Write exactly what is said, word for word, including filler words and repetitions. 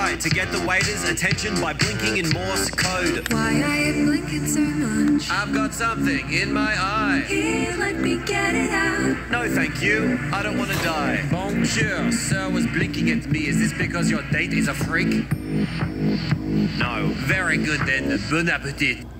try to get the waiter's attention by blinking in Morse code. Why are you blinking so much? I've got something in my eye. Here, let me get it out. No, thank you. I don't want to die. Bonjour, sir was blinking at me. Is this because your date is a freak? No. Very good then. Bon appetit.